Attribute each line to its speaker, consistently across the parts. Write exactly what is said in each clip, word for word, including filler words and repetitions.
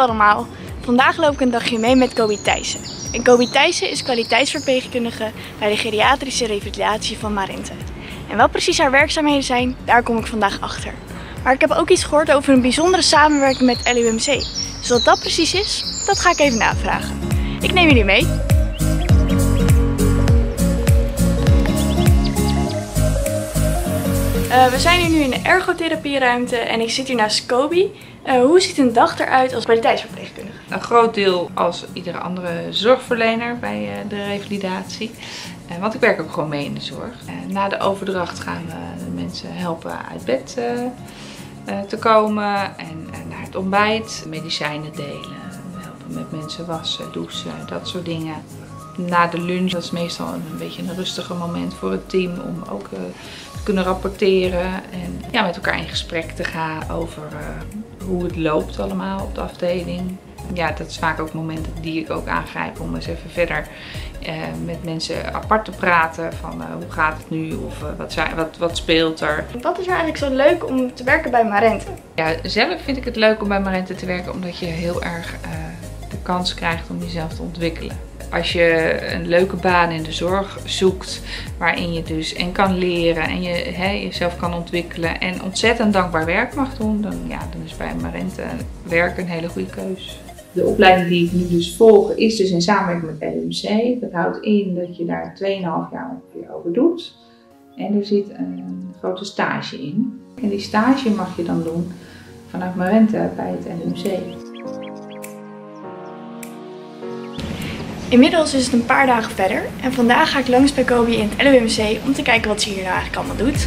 Speaker 1: allemaal, vandaag loop ik een dagje mee met Kobi Thijssen. En Kobi Thijssen is kwaliteitsverpleegkundige bij de geriatrische revalidatie van Marente. En wat precies haar werkzaamheden zijn, daar kom ik vandaag achter. Maar ik heb ook iets gehoord over een bijzondere samenwerking met L U M C. Dus wat dat precies is, dat ga ik even navragen. Ik neem jullie mee. Uh, we zijn hier nu in de ergotherapieruimte en ik zit hier naast Kobi. Uh, hoe ziet een dag eruit als kwaliteitsverpleegkundige?
Speaker 2: Een groot deel als iedere andere zorgverlener bij uh, de revalidatie. Uh, want ik werk ook gewoon mee in de zorg. Uh, na de overdracht gaan we de mensen helpen uit bed uh, uh, te komen en uh, naar het ontbijt. Medicijnen delen, we helpen met mensen wassen, douchen, dat soort dingen. Na de lunch, dat is meestal een beetje een rustiger moment voor het team om ook uh, te kunnen rapporteren en ja, met elkaar in gesprek te gaan over uh, hoe het loopt allemaal op de afdeling. Ja, dat is vaak ook momenten die ik ook aangrijp om eens even verder uh, met mensen apart te praten van uh, hoe gaat het nu of uh, wat, zijn, wat, wat speelt er.
Speaker 1: Wat is er eigenlijk zo leuk om te werken bij Marente?
Speaker 2: Ja, zelf vind ik het leuk om bij Marente te werken omdat je heel erg uh, de kans krijgt om jezelf te ontwikkelen. Als je een leuke baan in de zorg zoekt waarin je dus en kan leren en je he, jezelf kan ontwikkelen en ontzettend dankbaar werk mag doen, dan, ja, dan is bij Marente werk een hele goede keus. De opleiding die ik nu dus volg is dus in samenwerking met L U M C. Dat houdt in dat je daar twee komma vijf jaar ongeveer over doet. En er zit een grote stage in. En die stage mag je dan doen vanuit Marente bij het L U M C.
Speaker 1: Inmiddels is het een paar dagen verder en vandaag ga ik langs bij Kobi in het L U M C om te kijken wat ze hier nou eigenlijk allemaal doet.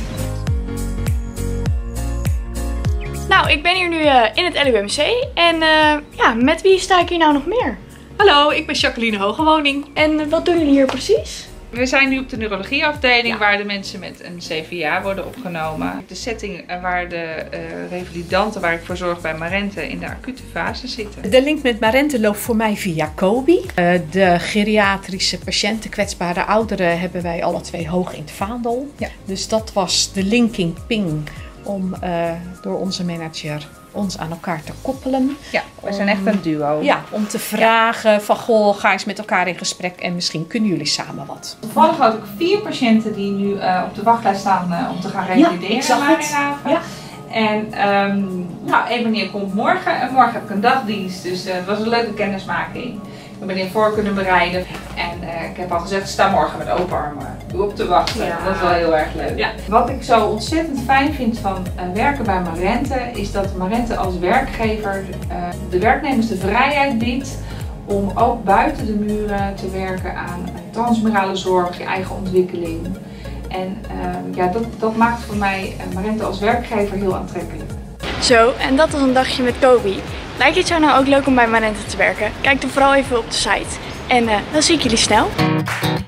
Speaker 1: Nou, ik ben hier nu uh, in het L U M C en uh, ja, met wie sta ik hier nou nog meer?
Speaker 3: Hallo, ik ben Jacqueline Hogewoning.
Speaker 1: En uh, wat doen jullie hier precies?
Speaker 2: We zijn nu op de neurologieafdeling ja. Waar de mensen met een C V A worden opgenomen. De setting waar de uh, revalidanten waar ik voor zorg bij Marente in de acute fase zitten.
Speaker 3: De link met Marente loopt voor mij via Kobi. Uh, de geriatrische patiënten, kwetsbare ouderen, hebben wij alle twee hoog in het vaandel. Ja. Dus dat was de linking ping om uh, door onze manager ons aan elkaar te koppelen.
Speaker 2: Ja, we zijn echt een duo.
Speaker 3: Ja, om te vragen ja. van goh, ga eens met elkaar in gesprek en misschien kunnen jullie samen wat.
Speaker 2: Toevallig had ik vier patiënten die nu uh, op de wachtlijst staan uh, om te gaan revalideren.
Speaker 3: Ja, ik zag het. Ja.
Speaker 2: En um, nou, één meneer komt morgen en morgen heb ik een dagdienst, dus uh, het was een leuke kennismaking. Ik heb meneer voor kunnen bereiden en uh, ik heb al gezegd, sta morgen met open armen op te wachten. Ja. Dat is wel heel erg leuk. Ja. Wat ik zo ontzettend fijn vind van uh, werken bij Marente is dat Marente als werkgever uh, de werknemers de vrijheid biedt om ook buiten de muren te werken aan uh, transmurale zorg, je eigen ontwikkeling. En uh, ja, dat, dat maakt voor mij uh, Marente als werkgever heel aantrekkelijk.
Speaker 1: Zo, en dat was een dagje met Kobi. Lijkt het jou nou ook leuk om bij Marente te werken? Kijk dan vooral even op de site. En uh, dan zie ik jullie snel.